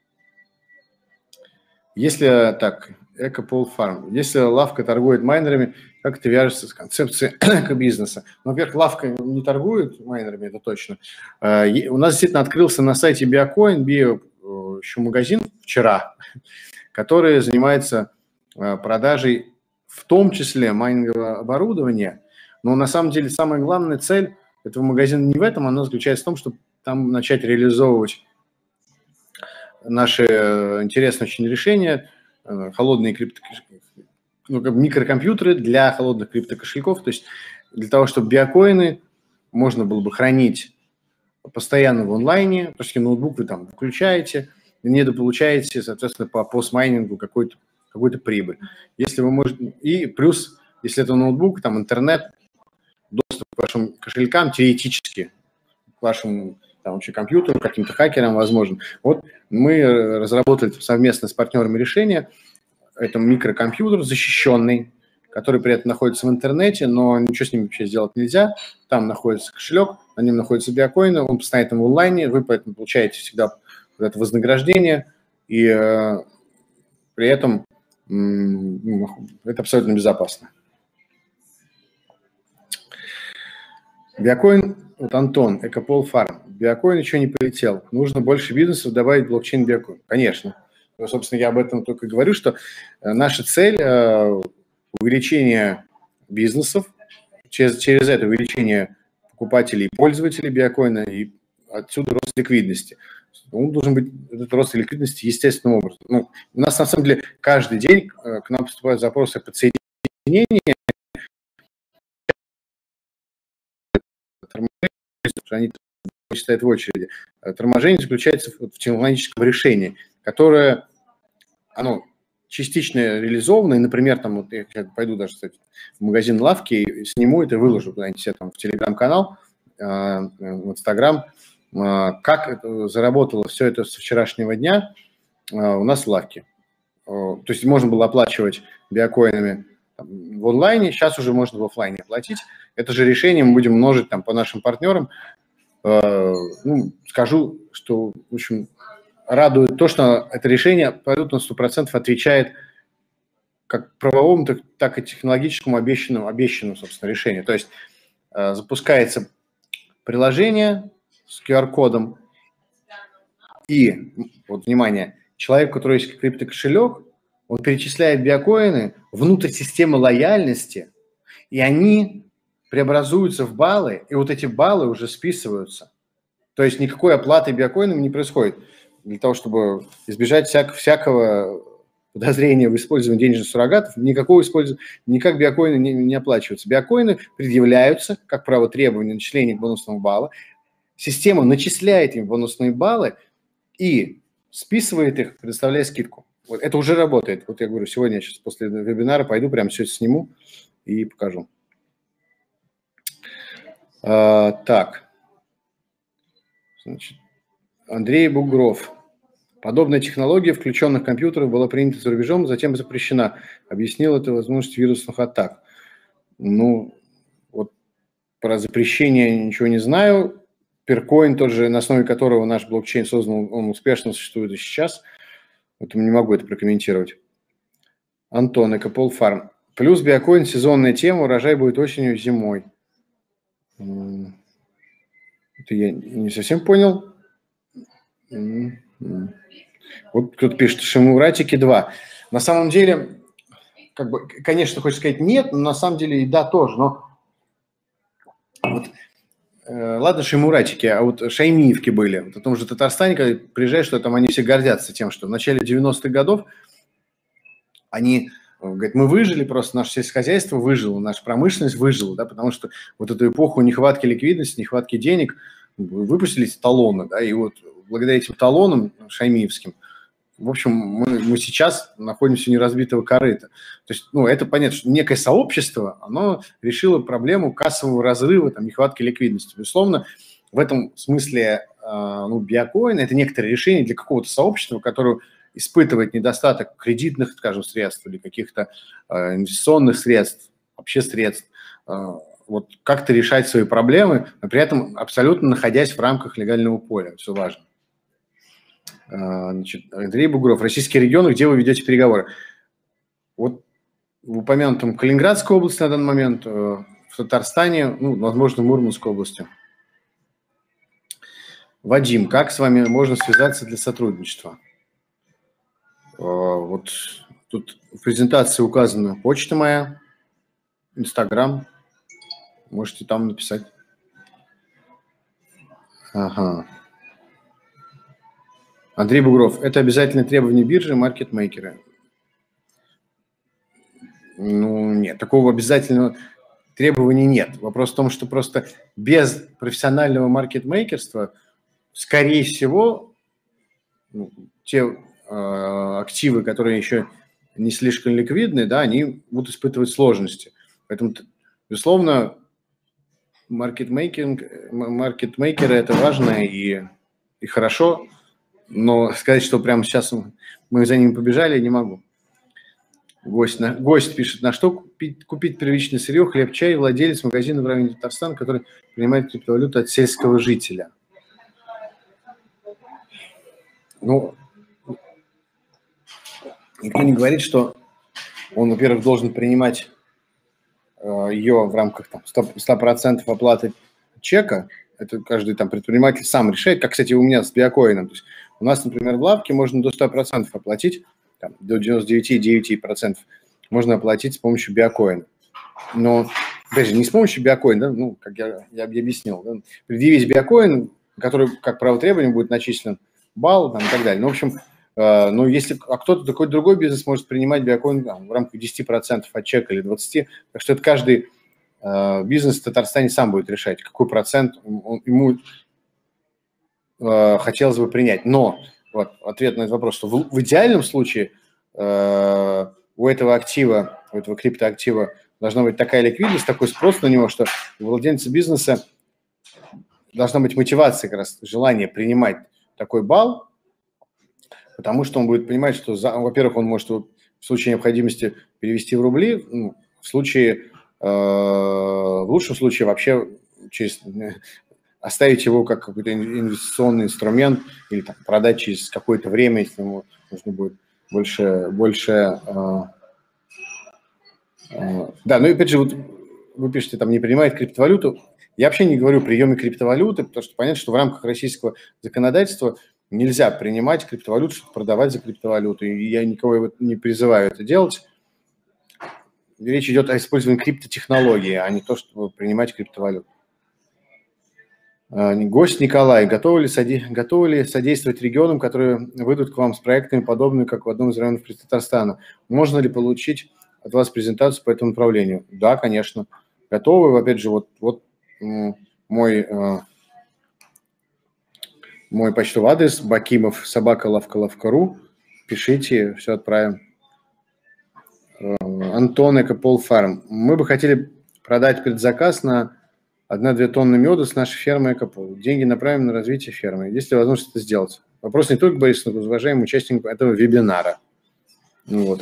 [SPEAKER 1] Если так, Экопол Фарм, если лавка торгует майнерами, как это вяжется с концепцией экобизнеса? Ну, во-первых, лавка не торгует майнерами, это точно. У нас действительно открылся на сайте Биокоин, Био, еще магазин вчера, который занимается продажей в том числе майнингового оборудования. Но на самом деле самая главная цель этого магазина не в этом, она заключается в том, чтобы там начать реализовывать наши интересные очень решения, холодные крипто, ну, микрокомпьютеры для холодных криптокошельков, то есть для того, чтобы биокоины можно было бы хранить постоянно в онлайне, то есть ноутбук вы там включаете, недополучаете, соответственно, по постмайнингу какой-то какую-то прибыль. Если вы можете, и плюс, если это ноутбук, там интернет, доступ к вашим кошелькам теоретически, к вашему там, вообще компьютеру, каким-то хакерам возможен. Вот мы разработали совместно с партнерами решение. Это микрокомпьютер защищенный, который при этом находится в интернете, но ничего с ним вообще сделать нельзя. Там находится кошелек, на нем находятся биокоины, он постоянно в онлайне, вы поэтому получаете всегда вот это вознаграждение, и э, при этом э, это абсолютно безопасно. Биокоин, вот Антон, Экопол Фарм. Биокоин еще не полетел. Нужно больше бизнесов добавить блокчейн биокоин. Конечно. Ну, собственно, я об этом только и говорю, что наша цель – увеличение бизнесов, через, через это увеличение покупателей и пользователей биокоина, и отсюда рост ликвидности. Он должен быть, этот рост ликвидности естественным образом. Ну, у нас, на самом деле, каждый день к нам поступают запросы подсоединения, они стоят в очереди. Торможение заключается в технологическом решении, которое, оно частично реализовано, и, например, там, вот я пойду даже, кстати, в магазин лавки и сниму это и выложу куда-нибудь себе там в Телеграм-канал, в Инстаграм, как это заработало все это со вчерашнего дня у нас в лавке. То есть можно было оплачивать биокоинами в онлайне, сейчас уже можно в офлайне оплатить. Это же решение мы будем множить там по нашим партнерам. Ну, скажу, что, в общем, радует то, что это решение абсолютно сто процентов отвечает как правовому, так, так и технологическому обещанному, обещанному, собственно, решению. То есть запускается приложение с ку ар-кодом, и, вот, внимание, человек, у которого есть криптокошелек, он перечисляет биокоины внутрь системы лояльности, и они преобразуются в баллы, и вот эти баллы уже списываются. То есть никакой оплаты биокоинами не происходит. Для того, чтобы избежать всяк, всякого подозрения в использовании денежных суррогатов, никакого использования, никак биокоины не, не оплачиваются. Биокоины предъявляются как право требования начисления бонусного балла. Система начисляет им бонусные баллы и списывает их, предоставляя скидку. Вот это уже работает. Вот я говорю, сегодня я сейчас после вебинара пойду, прямо все это сниму и покажу. А, так. Значит, Андрей Бугров. Подобная технология включенных компьютеров была принята за рубежом, затем запрещена. Объяснил это возможность вирусных атак. Ну, вот про запрещение ничего не знаю. Перкоин, тот же, на основе которого наш блокчейн создан, он успешно существует и сейчас. Поэтому не могу это прокомментировать. Антон, Экопол Фарм. Плюс биокоин, сезонная тема, урожай будет осенью и зимой. Это я не совсем понял. Вот кто-то пишет, Шимуратики два. На самом деле, как бы, конечно, хочется сказать нет, но на самом деле и да тоже. Но вот, э, ладно, Шимуратики, а вот Шаймиевки были. Вот о том же Татарстане, когда приезжаешь, что там они все гордятся тем, что в начале девяностых годов они говорят, мы выжили, просто наше сельскохозяйство выжило, наша промышленность выжила, да, потому что вот эту эпоху нехватки ликвидности, нехватки денег выпустили талоны, да, и вот благодаря этим талонам шаймиевским, в общем, мы, мы сейчас находимся у неразбитого корыта. То есть, ну, это понятно, что некое сообщество, оно решило проблему кассового разрыва, там, нехватки ликвидности. Безусловно, в этом смысле, э, ну, биокоин – это некоторое решение для какого-то сообщества, которое испытывает недостаток кредитных, скажем, средств или каких-то э, инвестиционных средств, вообще средств, э, вот как-то решать свои проблемы, но при этом абсолютно находясь в рамках легального поля. Все важно. Э, значит, Андрей Бугров. Российские регионы, где вы ведете переговоры? Вот в упомянутом Калининградской области на данный момент, э, в Татарстане, ну, возможно, в Мурманской области. Вадим, как с вами можно связаться для сотрудничества? Вот тут в презентации указана почта моя, Инстаграм. Можете там написать. Ага. Андрей Бугров. Это обязательное требование биржи, маркетмейкеры? Ну, нет, такого обязательного требования нет. Вопрос в том, что просто без профессионального маркетмейкерства, скорее всего, ну, те э, активы, которые еще не слишком ликвидны, да, они будут испытывать сложности. Поэтому, безусловно, маркетмейкинг, маркетмейкеры – это важно и, и хорошо, но сказать, что прямо сейчас мы за ними побежали, не могу. Гость, на, гость пишет, на что купить, купить первичное сырье, хлеб, чай, владелец магазина в районе Татарстана, который принимает криптовалюту от сельского жителя. Ну, никто не говорит, что он, во-первых, должен принимать э, ее в рамках там, сто процентов оплаты чека. Это каждый там предприниматель сам решает, как, кстати, у меня с биокоином. То есть у нас, например, в лавке можно до ста процентов оплатить, там, до девяноста девяти целых девяти десятых процента можно оплатить с помощью биокоина. Но, даже не с помощью биокоина, да, ну, как я, я объяснил, да, предъявить биокоин, который, как право требования, будет начислен балл там, и так далее. Ну, в общем, э, ну, если а кто-то такой другой бизнес может принимать биокоин там, в рамках десяти процентов от чека или двадцати процентов, так что это каждый э, бизнес в Татарстане сам будет решать, какой процент он, ему э, хотелось бы принять. Но вот ответ на этот вопрос, что в, в идеальном случае э, у этого актива, у этого криптоактива должна быть такая ликвидность, такой спрос на него, что у владельца бизнеса должна быть мотивация, как раз желание принимать такой балл, потому что он будет понимать, что, во-первых, он может в случае необходимости перевести в рубли, ну, в случае, э, в лучшем случае вообще через, оставить его как какой-то инвестиционный инструмент или там, продать через какое-то время, если ему нужно будет больше, больше э, э, да, ну и опять же, вот вы пишете, там не принимает криптовалюту. Я вообще не говорю о приеме криптовалюты, потому что понятно, что в рамках российского законодательства нельзя принимать криптовалюту, чтобы продавать за криптовалюту. И я никого не призываю это делать. Речь идет о использовании криптотехнологии, а не то, чтобы принимать криптовалюту. Гость Николай. Готовы ли, соди... Готовы ли содействовать регионам, которые выйдут к вам с проектами, подобными, как в одном из районов Татарстана? Можно ли получить от вас презентацию по этому направлению? Да, конечно. Готовы. Опять же, вот, вот мой, мой почтовый адрес бакимов собака лавка лавка ру. Пишите, все отправим. Антон Экопол Фарм. Мы бы хотели продать предзаказ на одна-две тонны меда с нашей фермы Экопол. Деньги направим на развитие фермы. Есть ли возможность это сделать? Вопрос не только к Борису, но и к уважаемым участникам этого вебинара. Ну, вот.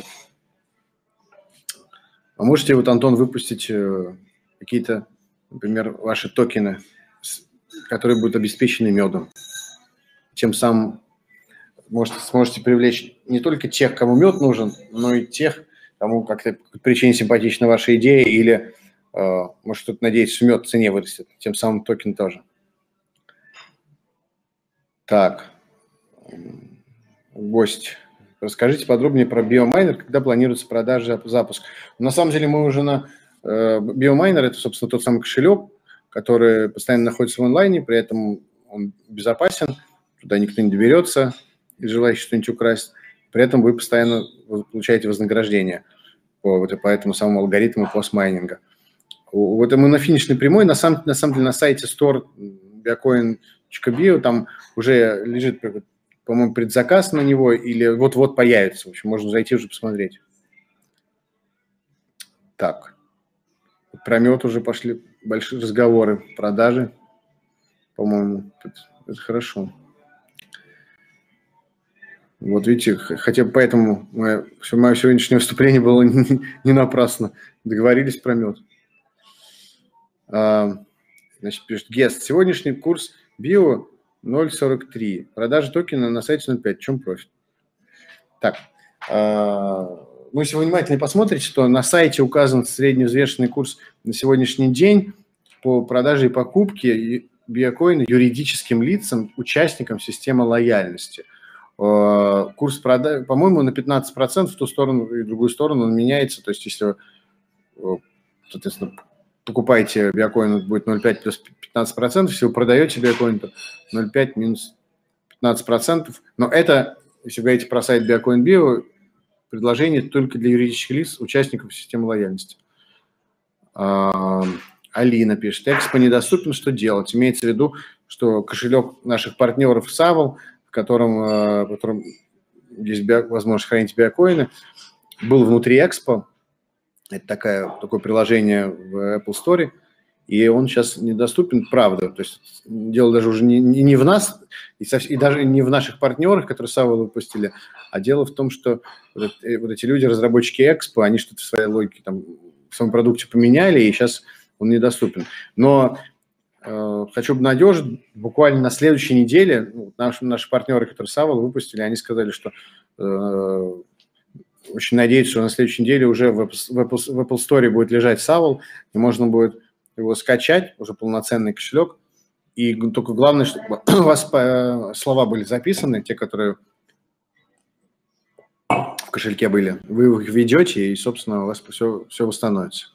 [SPEAKER 1] А можете, вот, Антон, выпустить какие-то, например, ваши токены, которые будут обеспечены медом? Тем самым можете, сможете привлечь не только тех, кому мед нужен, но и тех, кому как-то по причине симпатична ваша идея или, э, может, кто-то надеется, что мед в цене вырастет. Тем самым токен тоже. Так. Гость. Расскажите подробнее про биомайнер, когда планируется продажа, запуск. На самом деле мы уже на... Э, биомайнер – это, собственно, тот самый кошелек, который постоянно находится в онлайне, при этом он безопасен, туда никто не доберется, желающий что-нибудь украсть. При этом вы постоянно получаете вознаграждение по, вот, по этому самому алгоритму постмайнинга. Вот мы на финишной прямой, на самом, на самом деле на сайте store биокоин точка био там уже лежит, по-моему, предзаказ на него или вот-вот появится. В общем, можно зайти уже посмотреть. Так. Про мед уже пошли большие разговоры, продажи, по-моему. Это, это хорошо. Вот видите, хотя бы поэтому мое, мое сегодняшнее выступление было не, не напрасно. Договорились про мед. А, значит, пишет Гест. Сегодняшний курс био ноль сорок три. Продажа токена на сайте ноль пять. В чем профит? Так, а, ну, если вы внимательно посмотрите, то на сайте указан средневзвешенный курс на сегодняшний день по продаже и покупке биокоина юридическим лицам, участникам системы лояльности. Курс продажи, по-моему, на пятнадцать процентов в ту сторону и в другую сторону он меняется. То есть, если вы, соответственно, покупаете биокоин, будет ноль целых пять плюс пятнадцать процентов, если вы продаете биокоин, то ноль целых пять минус пятнадцать процентов. Но это, если вы говорите про сайт Биокоин Био, предложение только для юридических лиц, участников системы лояльности. Алина пишет, Экспо недоступен, что делать? Имеется в виду, что кошелек наших партнеров Савл, в котором, в котором есть био, возможность хранить биокоины, был внутри Экспо. Это такая, такое приложение в Apple Store, и он сейчас недоступен, правда. То есть дело даже уже не, не в нас, и, совсем, и даже не в наших партнерах, которые Савл выпустили, а дело в том, что вот, вот эти люди, разработчики Экспо, они что-то в своей логике, там, в своем продукте поменяли, и сейчас он недоступен. Но э, хочу обнадежить, буквально на следующей неделе ну, наши, наши партнеры, которые Савл выпустили, они сказали, что э, очень надеются, что на следующей неделе уже в Apple, в Apple, в Apple Store будет лежать Савл, и можно будет его скачать, уже полноценный кошелек. И только главное, чтобы у вас слова были записаны, те, которые в кошельке были. Вы их введете, и, собственно, у вас все, все восстановится.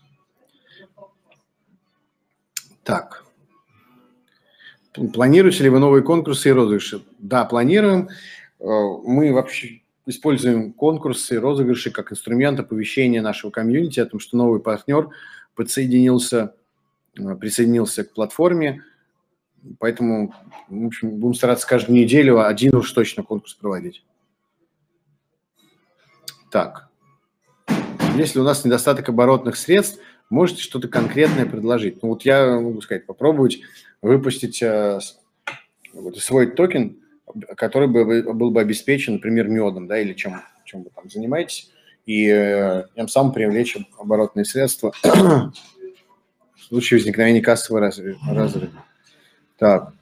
[SPEAKER 1] Так. Планируете ли вы новые конкурсы и розыгрыши? Да, планируем. Мы вообще используем конкурсы и розыгрыши как инструмент оповещения нашего комьюнити о том, что новый партнер подсоединился, присоединился к платформе. Поэтому, в общем, будем стараться каждую неделю один уж точно конкурс проводить. Так. Если у нас недостаток оборотных средств, можете что-то конкретное предложить. Ну, вот я могу сказать, попробовать выпустить э, вот, свой токен, который бы, был бы обеспечен, например, медом, да, или чем, чем вы там занимаетесь, и э, тем самым привлечь оборотные средства в случае возникновения кассового разрыва. Так.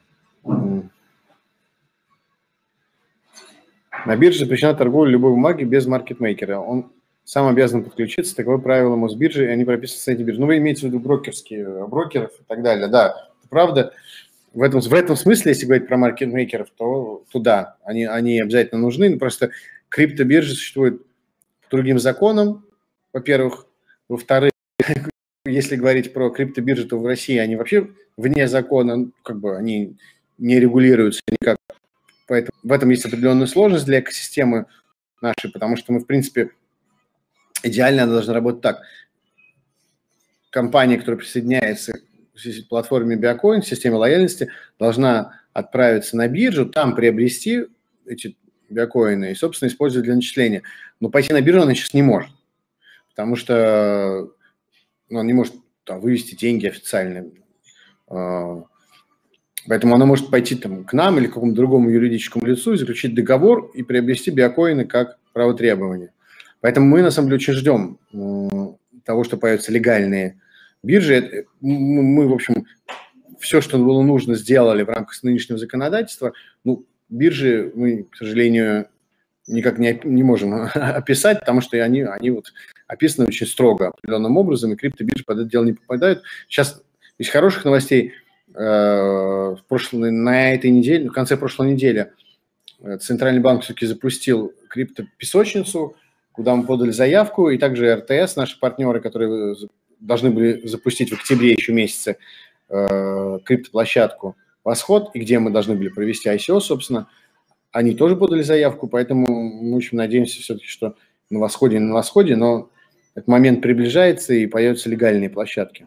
[SPEAKER 1] На бирже запрещена торговля любой бумаги без маркетмейкера. Он сам обязан подключиться. Таково правило Мосбиржи, и они прописаны в сайте биржи. Ну, вы имеете в виду брокерские, брокеров и так далее. Да, правда. В этом, в этом смысле, если говорить про маркетмейкеров, то, то да, они, они обязательно нужны. Но просто криптобиржи существуют по другим законам, во-первых. Во-вторых, если говорить про криптобиржи, то в России они вообще вне закона, как бы они не регулируются никак. Поэтому в этом есть определенная сложность для экосистемы нашей, потому что мы, в принципе, идеально она должна работать так. Компания, которая присоединяется к платформе Биокоин, системе лояльности, должна отправиться на биржу, там приобрести эти биокоины и, собственно, использовать для начисления. Но пойти на биржу она сейчас не может, потому что ну, она не может там, вывести деньги официально. Поэтому она может пойти там, к нам или к какому-то другому юридическому лицу и заключить договор и приобрести биокоины как право требования. Поэтому мы, на самом деле, очень ждем того, что появятся легальные биржи. Мы, в общем, все, что было нужно, сделали в рамках нынешнего законодательства. Ну, биржи мы, к сожалению, никак не, не можем описать, потому что они, они вот описаны очень строго определенным образом, и криптобиржи под это дело не попадают. Сейчас из хороших новостей в прошлой, на этой неделе, в конце прошлой недели Центральный банк все-таки запустил криптопесочницу, куда мы подали заявку, и также эр тэ эс, наши партнеры, которые должны были запустить в октябре еще месяце криптоплощадку Восход, и где мы должны были провести ай си о, собственно, они тоже подали заявку, поэтому мы очень надеемся все-таки, что на Восходе, на Восходе, но этот момент приближается и появятся легальные площадки.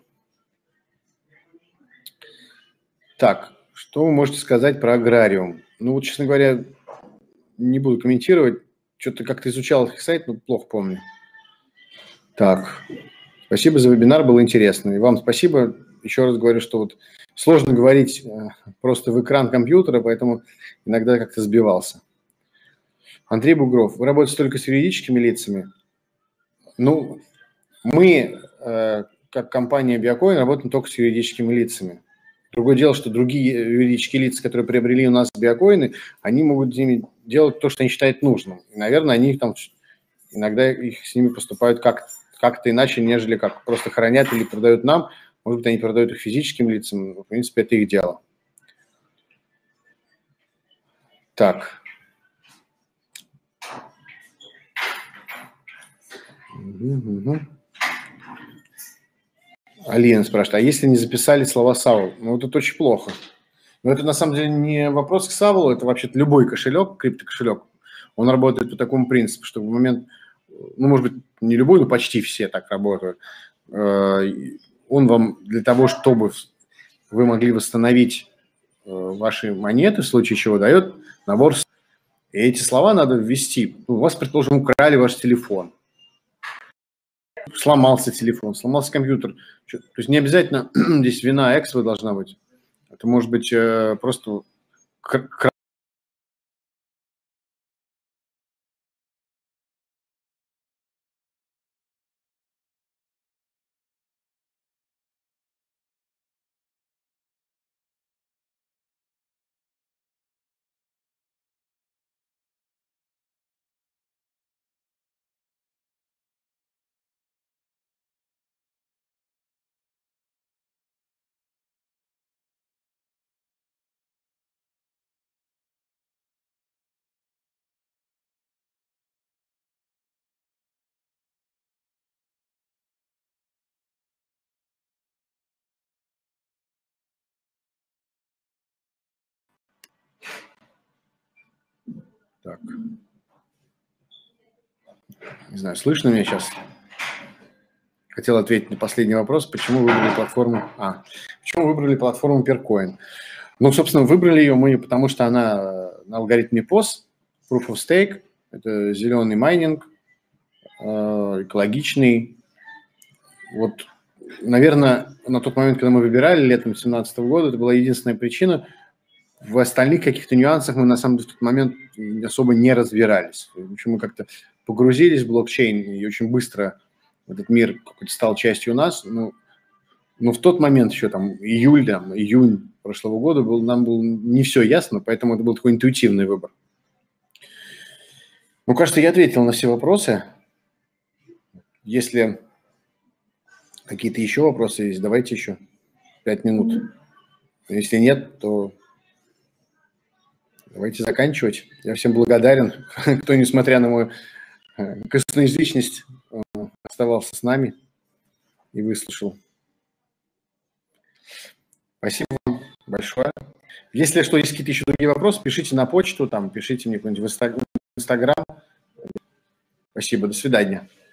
[SPEAKER 1] Так, что вы можете сказать про аграриум? Ну, вот, честно говоря, не буду комментировать. Что-то как-то изучал их сайт, но плохо помню. Так, спасибо за вебинар, было интересно. И вам спасибо. Еще раз говорю, что вот сложно говорить просто в экран компьютера, поэтому иногда как-то сбивался. Андрей Бугров, вы работаете только с юридическими лицами? Ну, мы, э, как компания Биокоин, работаем только с юридическими лицами. Другое дело, что другие юридические лица, которые приобрели у нас биокоины, они могут с ними делать то, что они считают нужным. И, наверное, они там иногда их с ними поступают как, как-то иначе, нежели как просто хранят или продают нам. Может быть, они продают их физическим лицам. В принципе, это их дело. Так. Угу, угу. Алина спрашивает, а если не записали слова Савл? Ну, это очень плохо. Но это на самом деле не вопрос к Савлу, это вообще-то любой кошелек, криптокошелек. Он работает по такому принципу, что в момент, ну, может быть, не любой, но почти все так работают. Он вам для того, чтобы вы могли восстановить ваши монеты, в случае чего, дает набор. И эти слова надо ввести. У вас, предположим, украли ваш телефон. Сломался телефон, сломался компьютер. То есть не обязательно здесь вина Эксвы должна быть. Это может быть э, просто... Так. Не знаю, слышно меня сейчас? Хотел ответить на последний вопрос. Почему выбрали платформу... А, почему выбрали платформу Percoin? Ну, собственно, выбрали ее мы, потому что она на алгоритме пос, Proof of Stake, это зеленый майнинг, экологичный. Вот, наверное, на тот момент, когда мы выбирали, летом две тысячи семнадцатого года, это была единственная причина. В остальных каких-то нюансах мы, на самом деле, в тот момент особо не разбирались. В общем, мы как-то погрузились в блокчейн и очень быстро этот мир стал частью нас. Ну, но в тот момент еще там июль, там, июнь прошлого года был, нам было не все ясно, поэтому это был такой интуитивный выбор. Ну, кажется, я ответил на все вопросы. Если какие-то еще вопросы есть, давайте еще пять минут. Если нет, то давайте заканчивать. Я всем благодарен, кто, несмотря на мою косноязычность, оставался с нами и выслушал. Спасибо вам большое. Если что, есть какие-то еще другие вопросы, пишите на почту, там, пишите мне какой-нибудь в Инстаграм. Спасибо, до свидания.